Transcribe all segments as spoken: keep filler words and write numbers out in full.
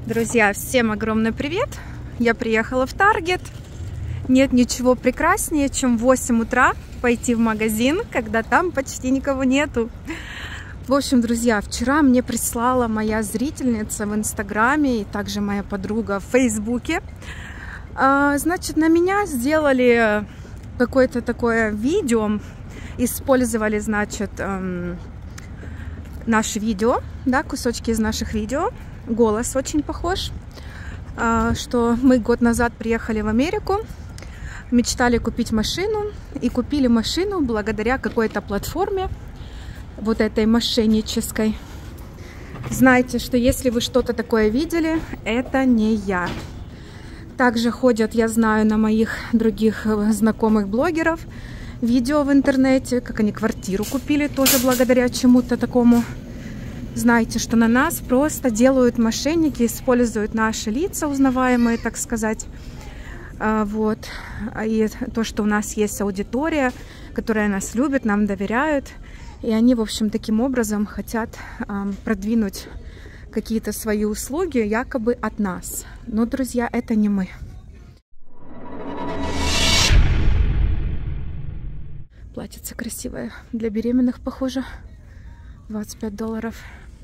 Друзья, всем огромный привет! Я приехала в Таргет. Нет ничего прекраснее, чем в восемь утра пойти в магазин, когда там почти никого нету. В общем, друзья, вчера мне прислала моя зрительница в Инстаграме и также моя подруга в Фейсбуке. Значит, на меня сделали какое-то такое видео, использовали, значит, наши видео, да, кусочки из наших видео. Голос очень похож, что мы год назад приехали в Америку, мечтали купить машину и купили машину благодаря какой-то платформе, вот этой мошеннической. Знаете, что если вы что-то такое видели, это не я. Также ходят, я знаю, на моих других знакомых блогеров видео в интернете, как они квартиру купили тоже благодаря чему-то такому. Знаете, что на нас просто делают мошенники, используют наши лица узнаваемые, так сказать. Вот. И то, что у нас есть аудитория, которая нас любит, нам доверяют. И они, в общем, таким образом хотят продвинуть какие-то свои услуги якобы от нас. Но, друзья, это не мы. Платьице красивое. Для беременных, похоже. двадцать пять долларов.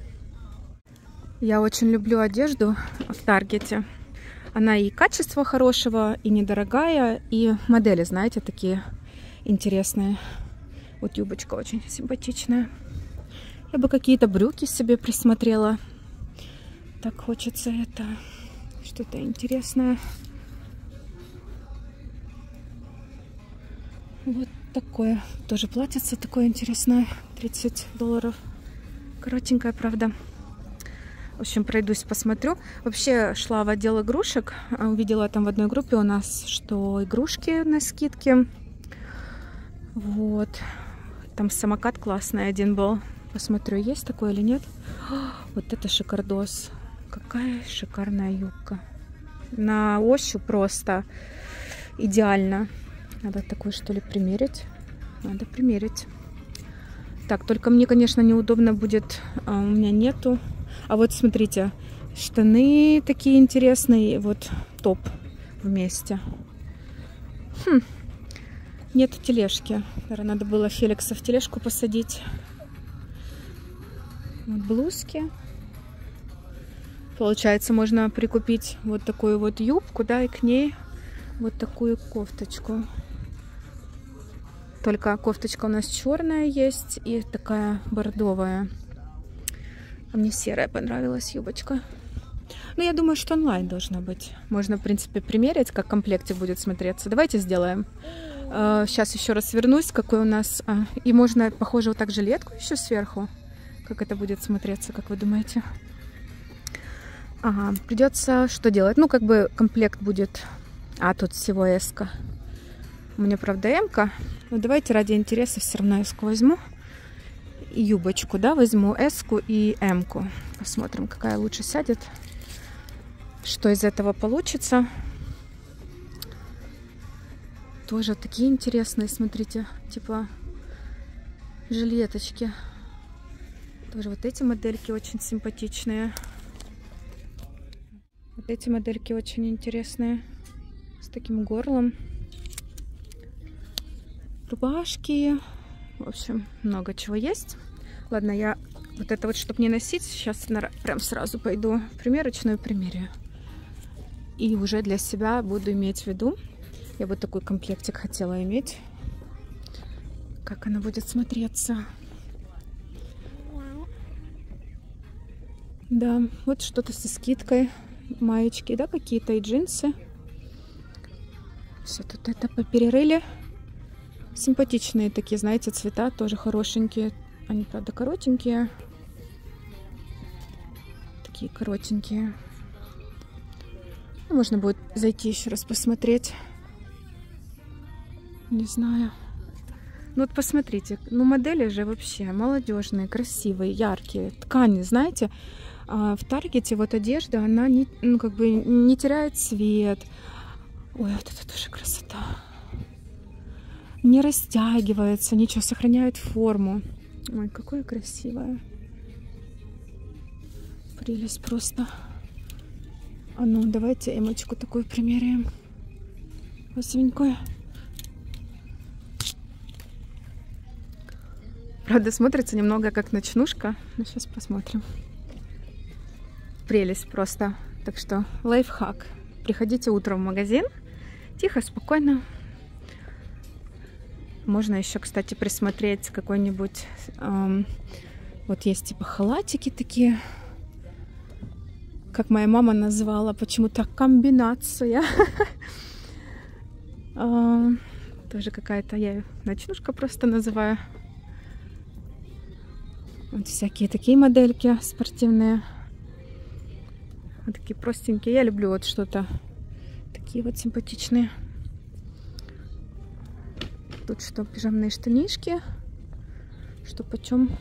Я очень люблю одежду в Таргете. Она и качество хорошего, и недорогая, и модели, знаете, такие интересные. Вот юбочка очень симпатичная. Я бы какие-то брюки себе присмотрела. Так хочется это, что-то интересное. Вот такое. Тоже платьице такое интересное. тридцать долларов. Коротенькая, правда. В общем, пройдусь, посмотрю. Вообще шла в отдел игрушек. Увидела там в одной группе у нас, что игрушки на скидке. Вот. Там самокат классный один был. Посмотрю, есть такой или нет. Вот это шикардос. Какая шикарная юбка. На ощупь просто идеально. Надо такой, что ли, примерить. Надо примерить. Так, только мне, конечно, неудобно будет. А у меня нету. А вот смотрите, штаны такие интересные. Вот топ вместе. Хм. Нет тележки. Наверное, надо было Феликса в тележку посадить. Вот блузки. Получается, можно прикупить вот такую вот юбку, да, и к ней вот такую кофточку. Только кофточка у нас черная есть и такая бордовая. А мне серая понравилась юбочка. Ну, я думаю, что онлайн должна быть. Можно, в принципе, примерить, как в комплекте будет смотреться. Давайте сделаем. Сейчас еще раз вернусь, какой у нас... И можно, похоже, вот так жилетку еще сверху. Как это будет смотреться, как вы думаете? Ага, придется что делать? Ну, как бы комплект будет... А, тут всего эска. У меня, правда, эмка. Но давайте ради интереса все равно эску возьму. И юбочку, да, возьму эску и эмку. Посмотрим, какая лучше сядет. Что из этого получится. Тоже такие интересные, смотрите, типа жилеточки. Тоже вот эти модельки очень симпатичные. Вот эти модельки очень интересные. С таким горлом. Рубашки. В общем, много чего есть. Ладно, я вот это вот, чтобы не носить, сейчас прям сразу пойду в примерочную примерю. И уже для себя буду иметь в виду. Я вот такой комплектик хотела иметь. Как она будет смотреться. Да, вот что-то со скидкой. Маечки, да, какие-то и джинсы. Все тут это поперерыли. Симпатичные такие, знаете, цвета тоже хорошенькие. Они, правда, коротенькие. Такие коротенькие. Можно будет зайти еще раз посмотреть. Не знаю. Ну вот посмотрите. Ну модели же вообще молодежные, красивые, яркие. Ткани, знаете, в Таргете вот одежда, она не, ну, как бы не теряет цвет. Ой, вот это тоже красота. Не растягивается, ничего, сохраняет форму. Ой, какое красивое. Прелесть просто. А ну, давайте эмочку такую примеряем. Розовенькую. Правда, смотрится немного как ночнушка. Но сейчас посмотрим. Прелесть просто. Так что лайфхак. Приходите утром в магазин. Тихо, спокойно. Можно еще, кстати, присмотреть какой-нибудь... Эм, вот есть типа халатики такие. Как моя мама назвала, почему-то комбинация. Тоже какая-то, я ее ночнушка просто называю. Вот всякие такие модельки спортивные. Вот такие простенькие. Я люблю вот что-то такие вот симпатичные. Тут что, пижамные штанишки. Что почем?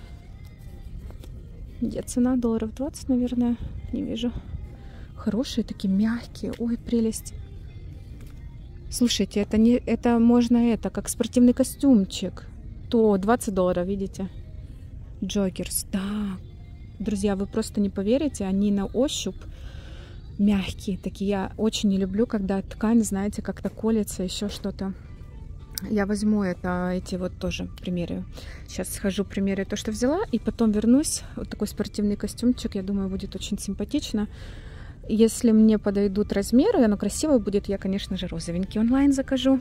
Где цена? Долларов двадцать, наверное. Не вижу. Хорошие такие, мягкие. Ой, прелесть. Слушайте, это не, это можно это, как спортивный костюмчик. То двадцать долларов, видите? Джокерс, да. Друзья, вы просто не поверите, они на ощупь мягкие такие. Я очень не люблю, когда ткань, знаете, как-то колется, еще что-то. Я возьму это, эти вот тоже примерю. Сейчас схожу, примерю то, что взяла, и потом вернусь. Вот такой спортивный костюмчик, я думаю, будет очень симпатично. Если мне подойдут размеры, оно красивое будет, я, конечно же, розовенький онлайн закажу.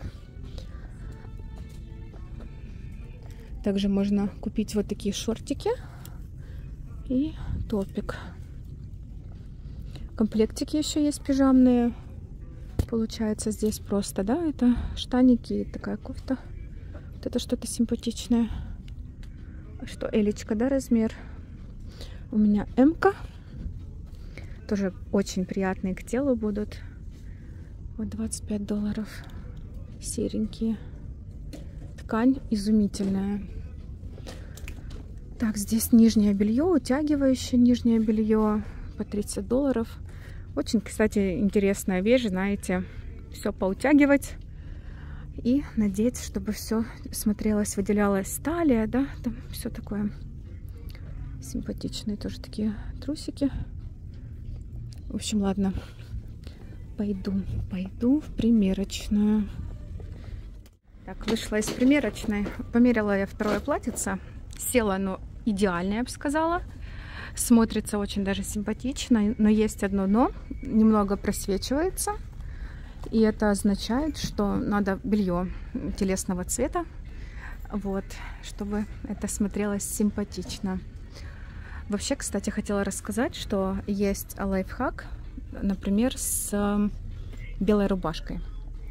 Также можно купить вот такие шортики и топик. Комплектики еще есть пижамные. Получается здесь просто, да, это штаники и такая кофта. Вот это что-то симпатичное. Что, элечка, да, размер? У меня эмка. Тоже очень приятные к телу будут. Вот двадцать пять долларов. Серенькие. Ткань изумительная. Так, здесь нижнее белье, утягивающее нижнее белье по тридцать долларов. Очень, кстати, интересная вещь, знаете, все поутягивать и надеть, чтобы все смотрелось, выделялась талия, да, там все такое. Симпатичные тоже такие трусики. В общем, ладно, пойду, пойду в примерочную. Так, вышла из примерочной, померила я второе платьице, села оно идеально, я бы сказала. Смотрится очень даже симпатично, но есть одно но, немного просвечивается. И это означает, что надо белье телесного цвета, вот, чтобы это смотрелось симпатично. Вообще, кстати, хотела рассказать, что есть лайфхак, например, с белой рубашкой.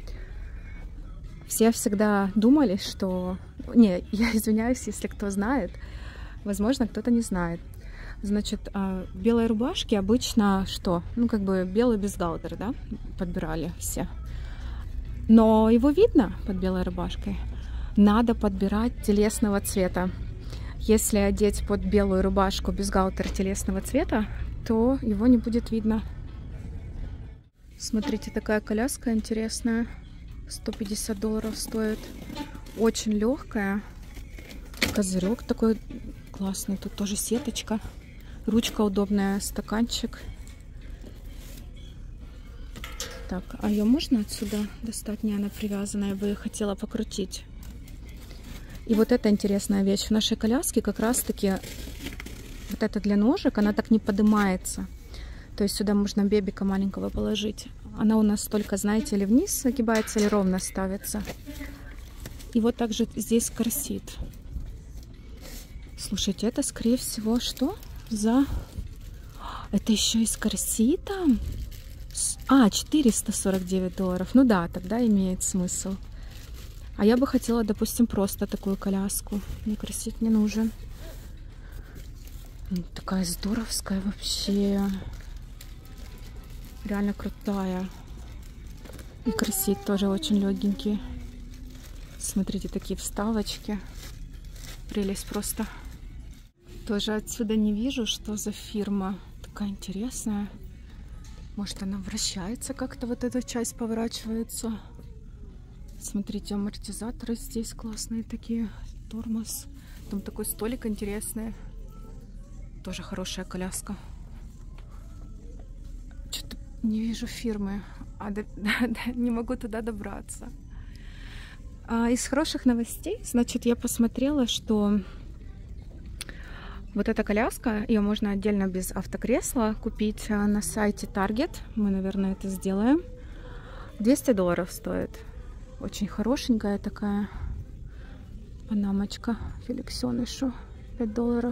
Все всегда думали, что... Не, я извиняюсь, если кто знает, возможно, кто-то не знает. Значит, белые рубашки обычно что? Ну, как бы белый бюстгальтер, да, подбирали все. Но его видно под белой рубашкой. Надо подбирать телесного цвета. Если одеть под белую рубашку бюстгальтер телесного цвета, то его не будет видно. Смотрите, такая коляска интересная. сто пятьдесят долларов стоит. Очень легкая. Козырек такой классный. Тут тоже сеточка. Ручка удобная, стаканчик. Так, а ее можно отсюда достать? Не, она привязанная, я бы хотела покрутить. И вот эта интересная вещь. В нашей коляске как раз-таки вот это для ножек, она так не поднимается. То есть сюда можно бебика маленького положить. Она у нас только, знаете, или вниз загибается, или ровно ставится. И вот также здесь корсет. Слушайте, это скорее всего что? За... Это еще и с корсетом? А, четыреста сорок девять долларов. Ну да, тогда имеет смысл. А я бы хотела, допустим, просто такую коляску. Мне корсет не нужен. Такая здоровская вообще. Реально крутая. И корсет тоже очень легенький. Смотрите, такие вставочки. Прелесть просто. Тоже отсюда не вижу, что за фирма. Такая интересная. Может, она вращается как-то, вот эта часть поворачивается. Смотрите, амортизаторы здесь классные такие. Тормоз. Там такой столик интересный. Тоже хорошая коляска. Что-то Не вижу фирмы, а до... не могу туда добраться. А из хороших новостей, значит, я посмотрела, что вот эта коляска, ее можно отдельно без автокресла купить на сайте Target. Мы, наверное, это сделаем. двести долларов стоит. Очень хорошенькая такая панамочка Феликсенышу. пять долларов.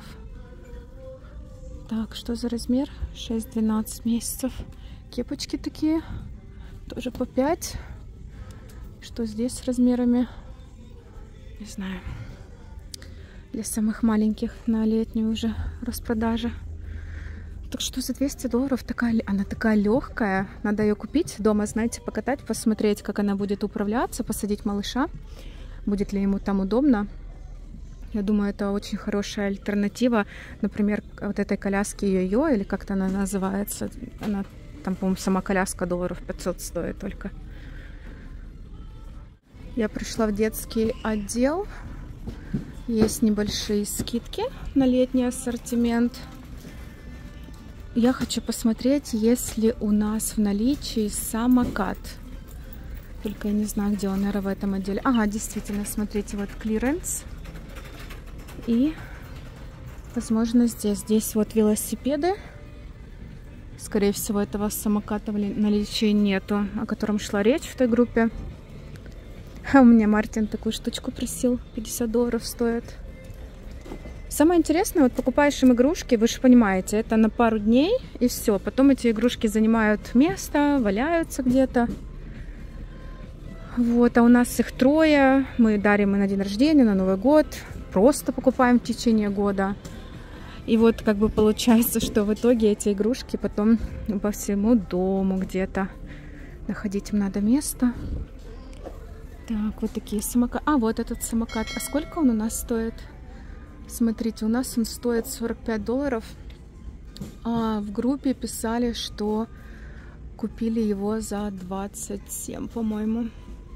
Так, что за размер? шесть-двенадцать месяцев. Кепочки такие. Тоже по пять. Что здесь с размерами? Не знаю. Для самых маленьких на летнюю уже распродажа. Так что за двести долларов такая, она такая легкая. Надо ее купить дома, знаете, покатать, посмотреть, как она будет управляться, посадить малыша. Будет ли ему там удобно. Я думаю, это очень хорошая альтернатива. Например, вот этой коляски йо-йо, или как-то она называется. Она там, по-моему, сама коляска долларов пятьсот стоит только. Я пришла в детский отдел. Есть небольшие скидки на летний ассортимент. Я хочу посмотреть, есть ли у нас в наличии самокат. Только я не знаю, где он, наверное, в этом отделе. Ага, действительно, смотрите, вот клиренс. И, возможно, здесь. Здесь вот велосипеды. Скорее всего, этого самоката в наличии нету, о котором шла речь в той группе. А у меня Мартин такую штучку просил. пятьдесят долларов стоит. Самое интересное, вот покупаешь им игрушки, вы же понимаете, это на пару дней и все. Потом эти игрушки занимают место, валяются где-то. Вот, а у нас их трое. Мы дарим и на день рождения, на Новый год. Просто покупаем в течение года. И вот как бы получается, что в итоге эти игрушки потом по всему дому где-то. Находить им надо место. Так, вот такие самокаты. А, вот этот самокат. А сколько он у нас стоит? Смотрите, у нас он стоит сорок пять долларов. А в группе писали, что купили его за двадцать семь, по-моему.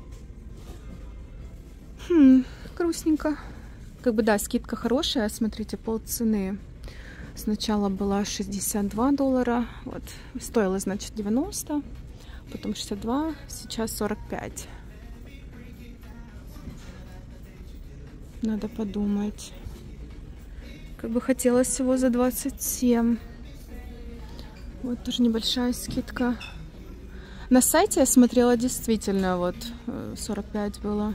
Хм, грустненько. Как бы, да, скидка хорошая. Смотрите, полцены. Сначала была шестьдесят два доллара. Вот, стоило, значит, девяносто. Потом шестьдесят два. Сейчас сорок пять. Надо подумать. Как бы хотелось всего за двадцать семь. Вот тоже небольшая скидка. На сайте я смотрела, действительно, вот сорок пять было.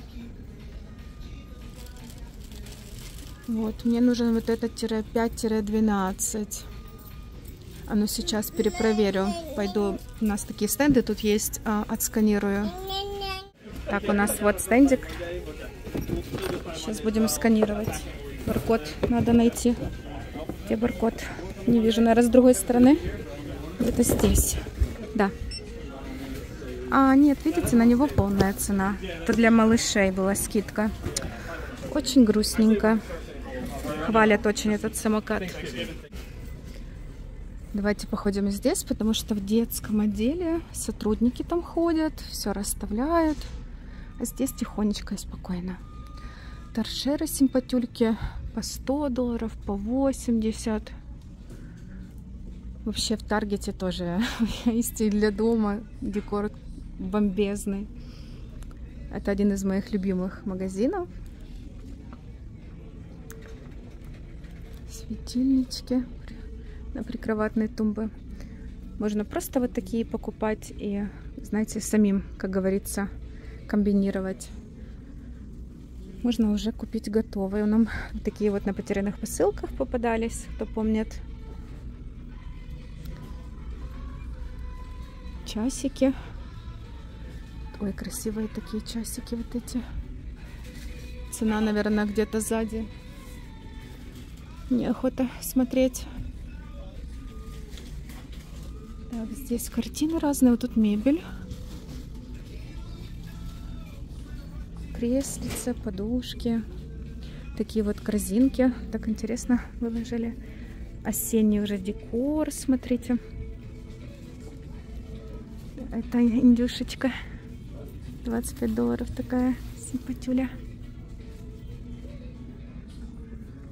Вот, мне нужен вот этот пять-двенадцать. А ну сейчас перепроверю. Пойду, у нас такие стенды тут есть, а, отсканирую. Так, у нас вот стендик. Сейчас будем сканировать. Баркод надо найти. Где баркод? Не вижу, наверное, с другой стороны. Где-то здесь. Да. А, нет, видите, на него полная цена. Это для малышей была скидка. Очень грустненько. Хвалят очень этот самокат. Давайте походим здесь, потому что в детском отделе сотрудники там ходят, все расставляют. А здесь тихонечко и спокойно. Торшеры симпатюльки по сто долларов, по восемьдесят. Вообще в Таргете тоже есть и для дома декор бомбезный. Это один из моих любимых магазинов. Светильнички на прикроватной тумбы. Можно просто вот такие покупать и, знаете, самим, как говорится, комбинировать. Можно уже купить готовые. Нам такие вот на потерянных посылках попадались, кто помнит. Часики. Ой, красивые такие часики вот эти. Цена, наверное, где-то сзади. Неохота смотреть. Так, здесь картины разные. Вот тут мебель. Креслица, подушки. Такие вот корзинки. Так интересно выложили. Осенний уже декор, смотрите. Это индюшечка. двадцать пять долларов такая симпатюля.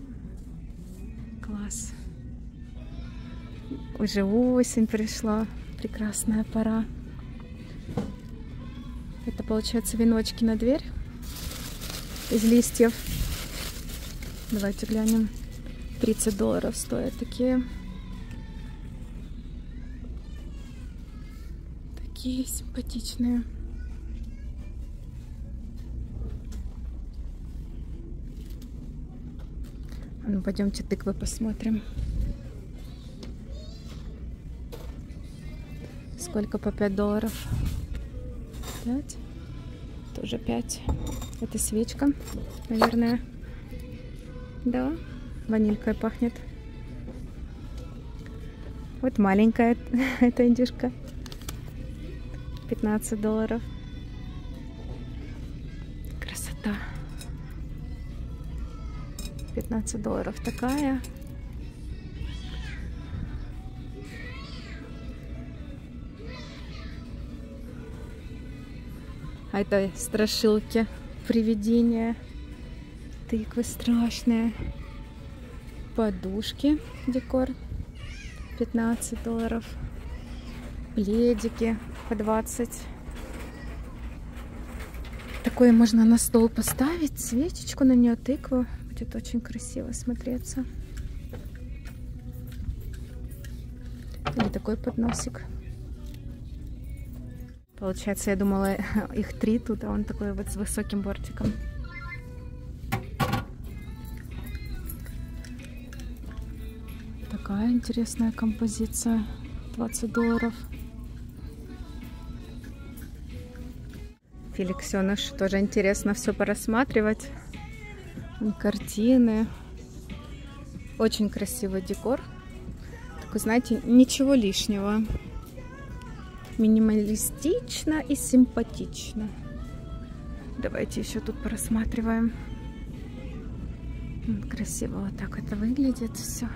Класс. Уже осень пришла. Прекрасная пора. Это, получается, веночки на дверь из листьев. Давайте глянем. тридцать долларов стоят такие. Такие симпатичные. Ну, пойдемте тыквы посмотрим. Сколько по пять долларов? пять. Тоже пять. Это свечка, наверное. Да, ванилькой пахнет. Вот маленькая эта индюшка. пятнадцать долларов. Красота. пятнадцать долларов такая. А это страшилки, привидения, тыквы страшные, подушки, декор, пятнадцать долларов, пледики по двадцать. Такое можно на стол поставить, свечечку на нее, тыкву, будет очень красиво смотреться. Или такой подносик. Получается, я думала, их три тут, а он такой вот с высоким бортиком. Такая интересная композиция. двадцать долларов. Феликсеныш. Тоже интересно все порассматривать. Картины. Очень красивый декор. Такой, знаете, ничего лишнего. Минималистично и симпатично. Давайте еще тут просматриваем. Красиво вот так это выглядит все.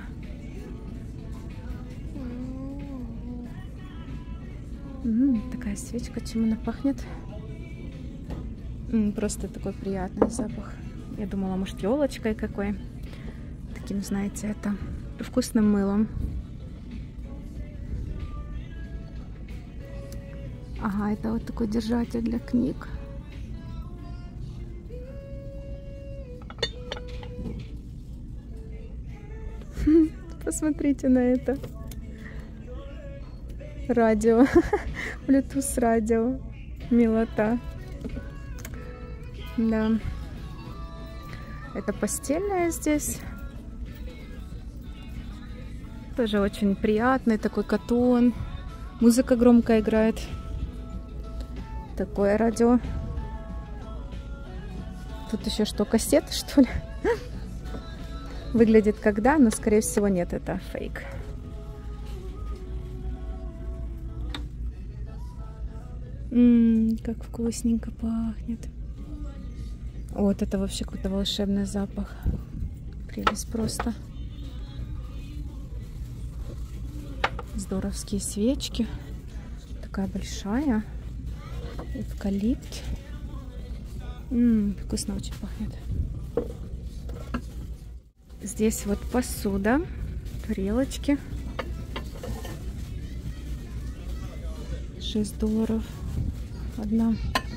М-м, такая свечка, чем она пахнет? М-м, просто такой приятный запах. Я думала, может, елочкой какой. Таким, знаете, это вкусным мылом. Ага, это вот такой держатель для книг. Посмотрите на это. Радио. Bluetooth радио. Милота. Да. Это постельное здесь. Тоже очень приятный такой катон. Музыка громко играет. Такое радио. Тут еще что, кассеты, что ли? Выглядит как да, но скорее всего нет, это фейк. Ммм, как вкусненько пахнет. Вот это вообще какой-то волшебный запах. Прелесть просто. Здоровские свечки. Такая большая. Эвкалипт. Ммм, вкусно очень пахнет. Здесь вот посуда, тарелочки. шесть долларов одна.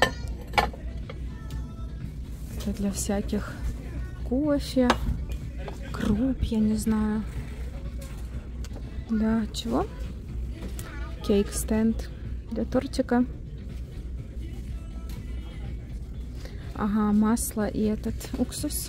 Это для всяких кофе, круп, я не знаю. Да, чего? Кейк-стенд для тортика. Ага, масло и этот уксус.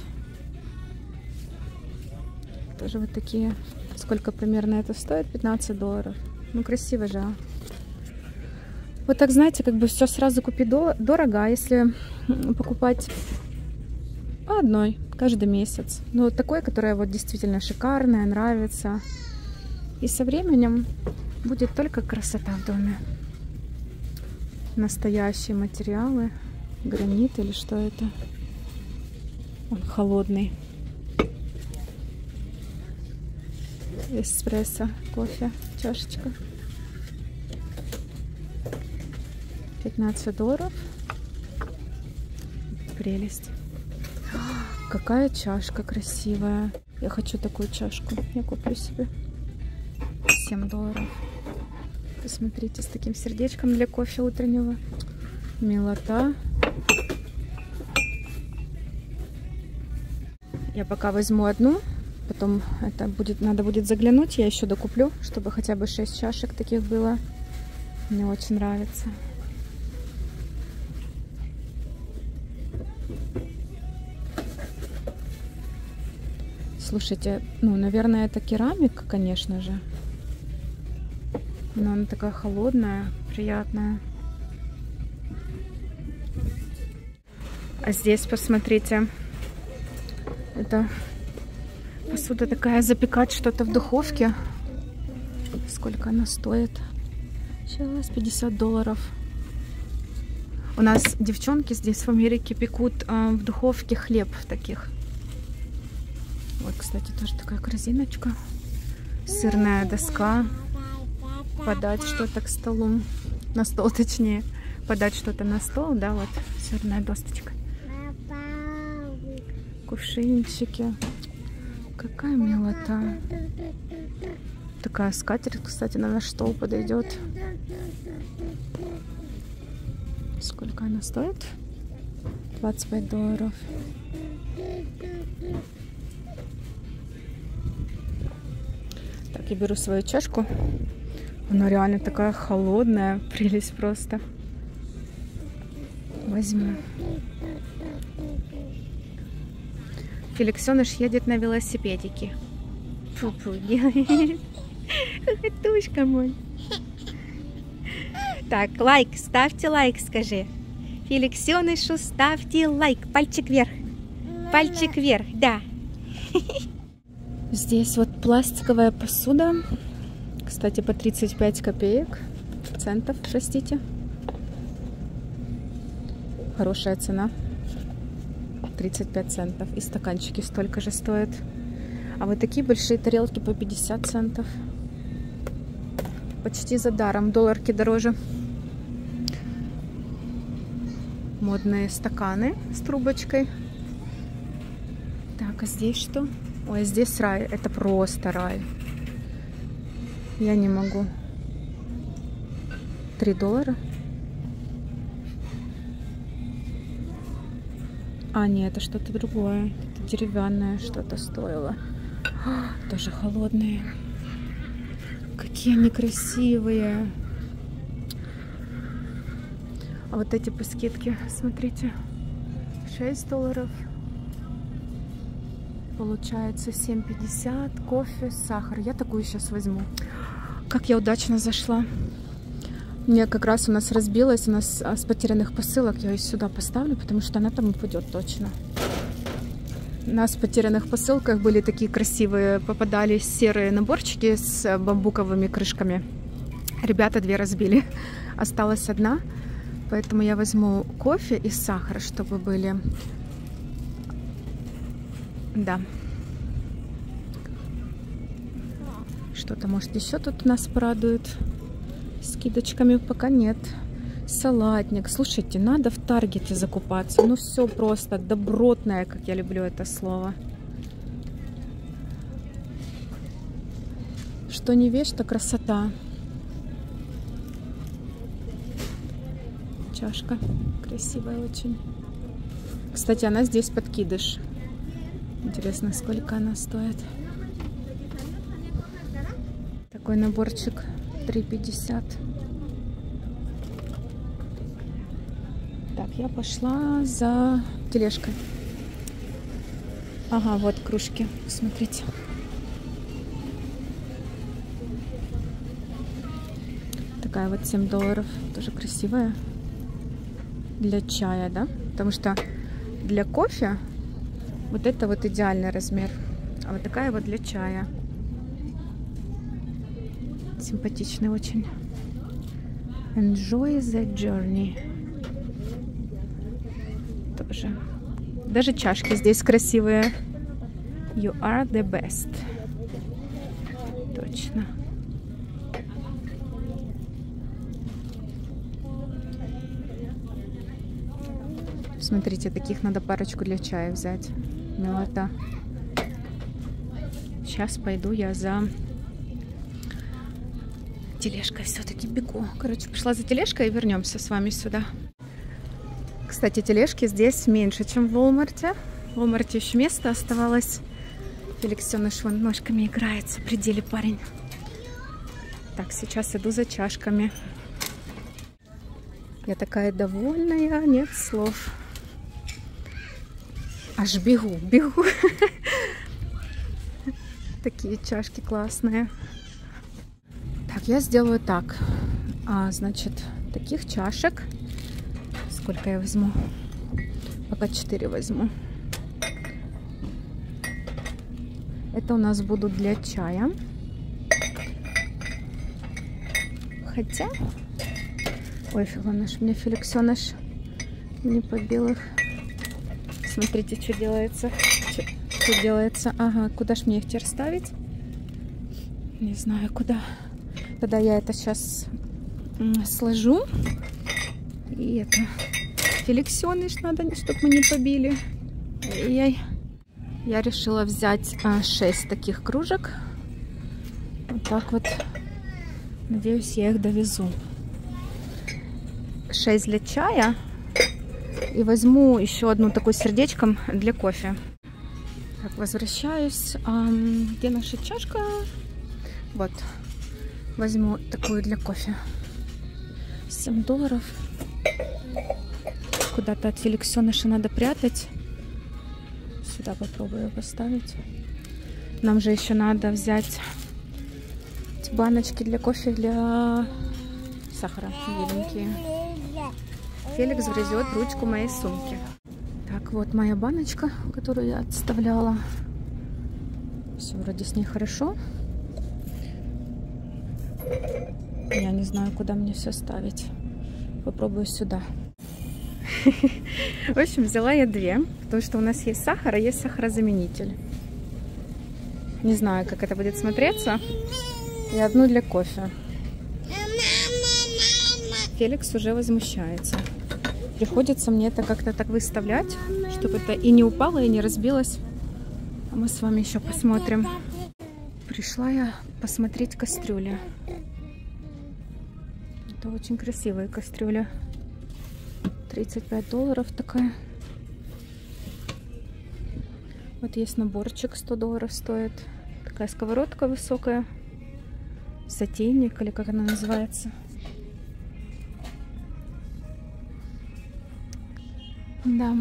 Тоже вот такие. Сколько примерно это стоит? пятнадцать долларов. Ну, красиво же. Вот так, знаете, как бы все сразу купить дорого, а если покупать по одной каждый месяц. Ну, вот такое, которое вот действительно шикарное, нравится. И со временем будет только красота в доме. Настоящие материалы. Гранит или что это? Он холодный. Эспрессо, кофе, чашечка. пятнадцать долларов. Прелесть. Какая чашка красивая. Я хочу такую чашку. Я куплю себе. семь долларов. Посмотрите, с таким сердечком для кофе утреннего. Милота. Я пока возьму одну, потом это будет, надо будет заглянуть, я еще докуплю, чтобы хотя бы шесть чашек таких было. Мне очень нравится. Слушайте, ну, наверное, это керамика, конечно же. Но она такая холодная, приятная. А здесь, посмотрите, это посуда такая, запекать что-то в духовке. Сколько она стоит? Сейчас пятьдесят долларов. У нас девчонки здесь в Америке пекут э, в духовке хлеб таких. Вот, кстати, тоже такая корзиночка. Сырная доска. Подать что-то к столу. На стол, точнее. Подать что-то на стол, да, вот сырная досточка. Кувшинчики. Какая милота. Такая скатерть, кстати, на наш стол подойдет. Сколько она стоит? двадцать пять долларов. Так, я беру свою чашку. Она реально такая холодная. Прелесть просто. Возьму. Феликсёныш едет на велосипедике. Фу-фу, делает. Тушка мой. Так, лайк, ставьте лайк, скажи. Феликсёнышу ставьте лайк. Пальчик вверх. Пальчик вверх, да. Здесь вот пластиковая посуда. Кстати, по тридцать пять копеек. Центов, простите. Хорошая цена. тридцать пять центов. И стаканчики столько же стоят. А вот такие большие тарелки по пятьдесят центов. Почти за даром. Долларки дороже. Модные стаканы с трубочкой. Так, а здесь что? Ой, здесь рай. Это просто рай. Я не могу. три доллара. А, нет, это что-то другое. Это деревянное что-то стоило. О, тоже холодные. Какие они красивые. А вот эти по скидке, смотрите, шесть долларов. Получается семь пятьдесят. Кофе, сахар. Я такую сейчас возьму. Как я удачно зашла. Мне как раз у нас разбилась, у нас с потерянных посылок. Я ее сюда поставлю, потому что она там упадет точно. У нас в потерянных посылках были такие красивые, попадались серые наборчики с бамбуковыми крышками. Ребята две разбили. Осталась одна. Поэтому я возьму кофе и сахар, чтобы были... Да. Что-то, может, еще тут нас порадует. Скидочками пока нет. Салатник. Слушайте, надо в Таргете закупаться. Ну, все просто добротное, как я люблю это слово. Что не вещь, то красота. Чашка красивая очень. Кстати, она здесь подкидыш. Интересно, сколько она стоит. Такой наборчик три пятьдесят. Так, я пошла за тележкой. Ага, вот кружки. Смотрите. Такая вот семь долларов. Тоже красивая. Для чая, да? Потому что для кофе вот это вот идеальный размер. А вот такая вот для чая. Симпатичный очень. Enjoy the journey. Тоже. Даже чашки здесь красивые. You are the best. Точно. Смотрите, таких надо парочку для чая взять. Милота. Сейчас пойду я за тележкой все-таки бегу. Короче, пошла за тележкой и вернемся с вами сюда. Кстати, тележки здесь меньше, чем в Walmart. В Walmart еще место оставалось. Феликсёныш вон ножками играется. При деле парень. Так, сейчас иду за чашками. Я такая довольная, нет слов. Аж бегу, бегу. Такие чашки классные. Так, я сделаю так. А, значит, таких чашек. Сколько я возьму? Пока четыре возьму. Это у нас будут для чая. Хотя... Ой, Филоныш, мне Феликсёныш не побил их. Смотрите, что делается. Что, что делается. Ага, куда ж мне их теперь ставить? Не знаю, куда. Тогда я это сейчас сложу. И это... Феликсёныш надо, чтобы мы не побили. Ай-яй. Я решила взять а, шесть таких кружек. Вот так вот. Надеюсь, я их довезу. шесть для чая. И возьму еще одну такой сердечком для кофе. Так, возвращаюсь. А, где наша чашка? Вот. Возьму такую для кофе. семь долларов. Куда-то от Феликсёныша надо прятать. Сюда попробую поставить. Нам же еще надо взять баночки для кофе, для сахара. Беленькие. Феликс грызет ручку моей сумки. Так, вот моя баночка, которую я отставляла. Все вроде с ней хорошо. Я не знаю, куда мне все ставить. Попробую сюда. В общем, взяла я две, потому что у нас есть сахар, а есть сахарозаменитель. Не знаю, как это будет смотреться. И одну для кофе. Феликс уже возмущается. Приходится мне это как-то так выставлять, чтобы это и не упало, и не разбилось. А мы с вами еще посмотрим. Пришла я посмотреть кастрюли. Это очень красивая кастрюля. тридцать пять долларов такая. Вот есть наборчик, сто долларов стоит. Такая сковородка высокая. Сотейник, или как она называется. Да.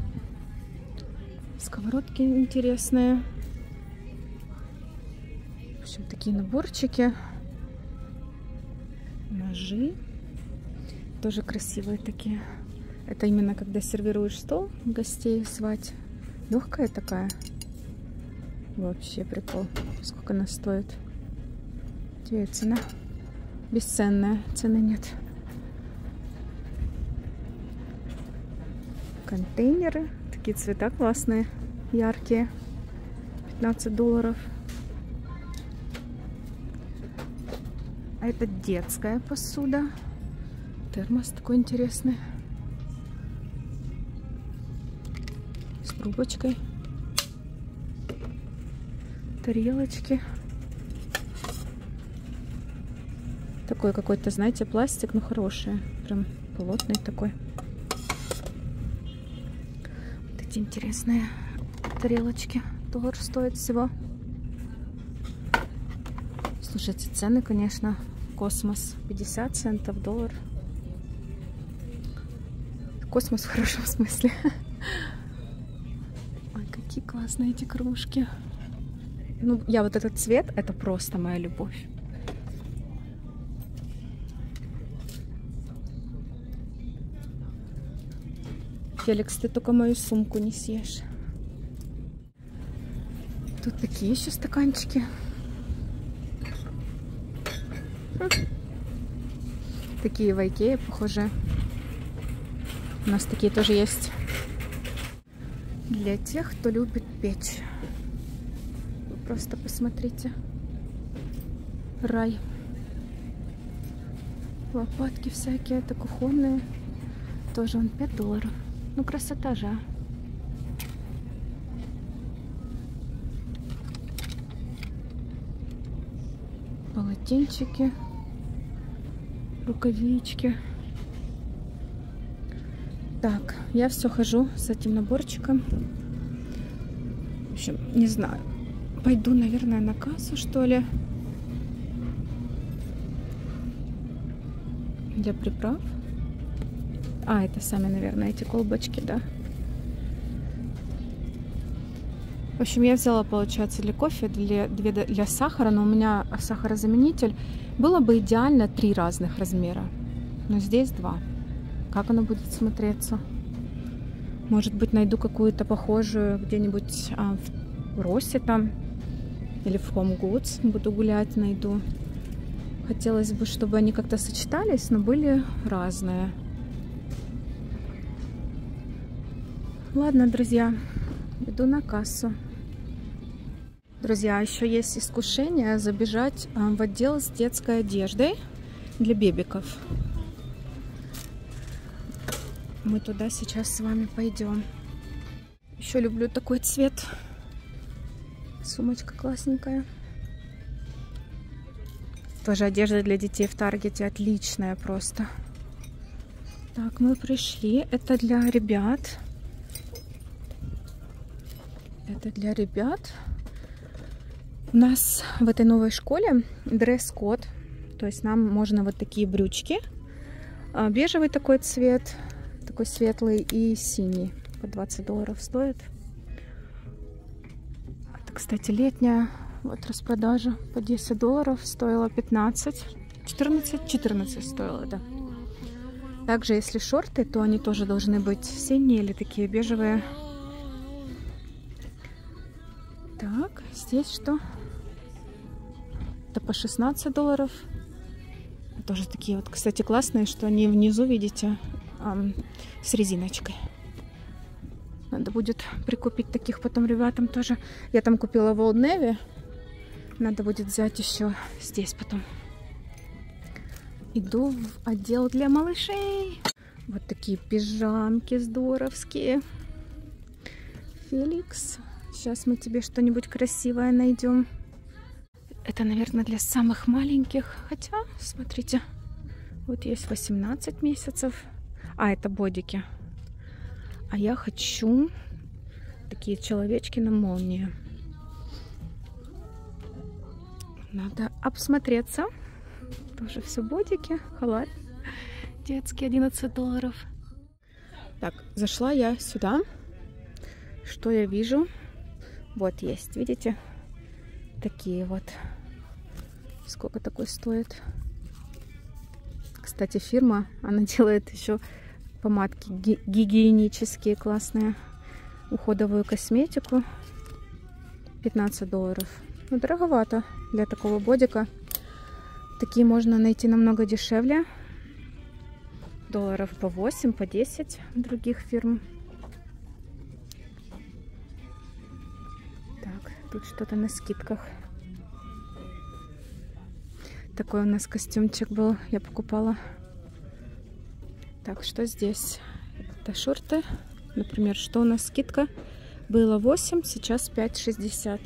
Сковородки интересные. В общем, такие наборчики. Ножи. Тоже красивые такие. Это именно когда сервируешь стол, гостей звать. Легкая такая. Вообще прикол. Сколько она стоит? Где цена? Бесценная. Цены нет. Контейнеры. Такие цвета классные. Яркие. пятнадцать долларов. А это детская посуда. Термос такой интересный. С трубочкой. Тарелочки. Такой какой-то, знаете, пластик, но хороший. Прям плотный такой. Вот эти интересные тарелочки. Доллар стоит всего. Слушайте, цены, конечно, космос. пятьдесят центов, доллар. Космос в хорошем смысле. Ой, какие классные эти кружки. Ну, я вот этот цвет, это просто моя любовь. Феликс, ты только мою сумку не съешь. Тут такие еще стаканчики. Такие в Икее, похоже. У нас такие тоже есть. Для тех, кто любит печь. Вы просто посмотрите. Рай. Лопатки всякие, это кухонные. Тоже он пять долларов. Ну, красота же. Полотенчики. рукавички. Так, я все хожу с этим наборчиком. В общем, не знаю. Пойду, наверное, на кассу, что ли. Для приправ. А, это сами, наверное, эти колбочки, да. В общем, я взяла, получается, для кофе, для, для, для сахара, но у меня сахарозаменитель. Было бы идеально три разных размера, но здесь два. Как оно будет смотреться? Может быть, найду какую-то похожую где-нибудь а, в Росе там или в Home Goods. Буду гулять, найду. Хотелось бы, чтобы они как-то сочетались, но были разные. Ладно, друзья, иду на кассу. Друзья, еще есть искушение забежать в отдел с детской одеждой для бебиков. Мы туда сейчас с вами пойдем. Еще люблю такой цвет. Сумочка классненькая. Тоже одежда для детей в Таргете отличная просто. Так, мы пришли. Это для ребят. Это для ребят. У нас в этой новой школе дресс-код. То есть нам можно вот такие брючки. Бежевый такой цвет. Такой светлый и синий. По двадцать долларов стоит. Это, кстати, летняя. Вот распродажа по десять долларов. Стоила пятнадцать. четырнадцать. четырнадцать стоило, да. Также, если шорты, то они тоже должны быть синие или такие бежевые. Так, здесь что? Это по шестнадцать долларов. Тоже такие вот, кстати, классные, что они внизу, видите, эм, с резиночкой. Надо будет прикупить таких потом ребятам тоже. Я там купила в Old Navy. Надо будет взять еще здесь потом. Иду в отдел для малышей. Вот такие пижамки здоровские. Феликс. Сейчас мы тебе что-нибудь красивое найдем. Это, наверное, для самых маленьких. Хотя, смотрите, вот есть восемнадцать месяцев. А, это бодики. А я хочу такие человечки на молнии. Надо обсмотреться. Тоже все бодики. Халат детский, одиннадцать долларов. Так, зашла я сюда. Что я вижу? Вот есть, видите? Такие вот. Сколько такой стоит? Кстати, фирма, она делает еще помадки ги гигиенические, классные. Уходовую косметику. пятнадцать долларов. Ну, дороговато для такого бодика. Такие можно найти намного дешевле. Долларов по восемь, по десять других фирм. Так, тут что-то на скидках. Такой у нас костюмчик был, я покупала. Так, что здесь? Это шорты. Например, что у нас скидка? Было восемь, сейчас пять шестьдесят.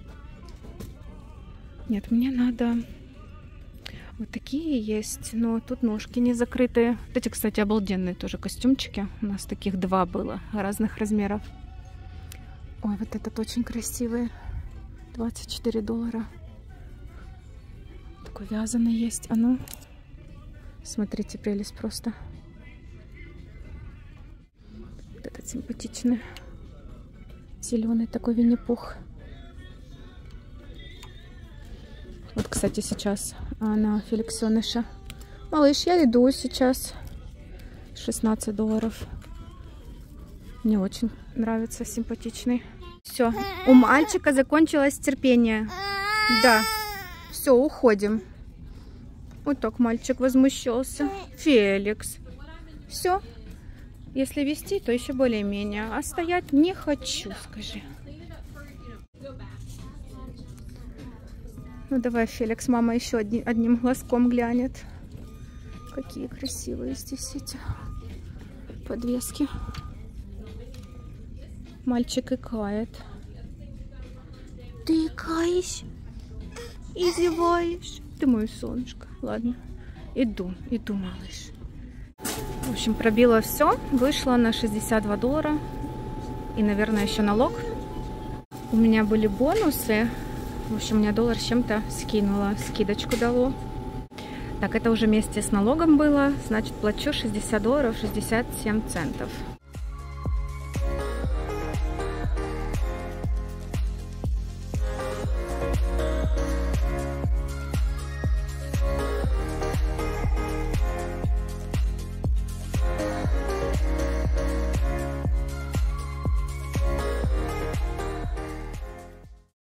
Нет, мне надо... Вот такие есть, но тут ножки не закрытые. Вот эти, кстати, обалденные тоже костюмчики. У нас таких два было, разных размеров. Ой, вот этот очень красивый. двадцать четыре доллара. Такой вязаный есть. А ну, смотрите, прелесть просто. Вот этот симпатичный. Зеленый такой Винни-Пух. Вот, кстати, сейчас на Феликсеныша. Малыш, я иду сейчас. шестнадцать долларов. Мне очень нравится, симпатичный. Все, у мальчика закончилось терпение. Да, все, уходим. Вот так мальчик возмущался. Феликс. Все. Если вести, то еще более-менее. А стоять не хочу, скажи. Ну давай, Феликс, мама еще одни, одним глазком глянет. Какие красивые здесь эти подвески. Мальчик икает. Ты икаешь? И зеваешь? Ты мое солнышко. Ладно, Иду, иду, малыш. В общем, пробила все. Вышло на шестьдесят два доллара. И, наверное, еще налог. У меня были бонусы. В общем, мне доллар с чем-то скинуло. Скидочку дало. Так, это уже вместе с налогом было. Значит, плачу шестьдесят долларов шестьдесят семь центов.